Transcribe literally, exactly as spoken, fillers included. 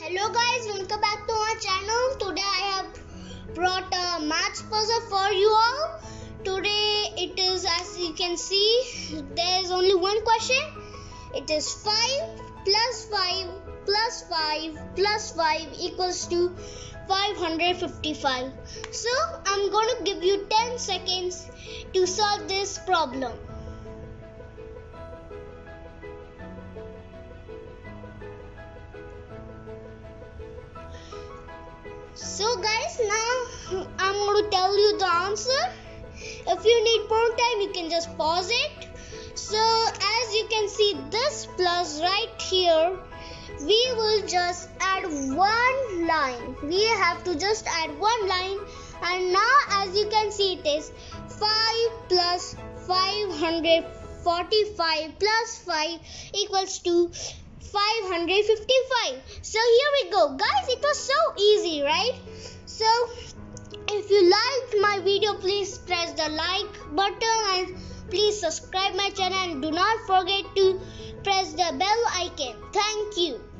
Hello guys, welcome back to our channel. Today I have brought a maths puzzle for you all. Today it is, as you can see, there is only one question. It is five plus five plus five plus five equals to five hundred fifty-five. So I'm going to give you ten seconds to solve this problem. So guys, now I'm going to tell you the answer. If you need more time, you can just pause it. So as you can see, this plus right here, we will just add one line. We have to just add one line. And now as you can see, it is five plus five hundred forty-five plus five equals to five hundred fifty-five. So here we go, guys. It was so easy, right? So if you liked my video, please press the like button and please subscribe my channel and do not forget to press the bell icon. Thank you.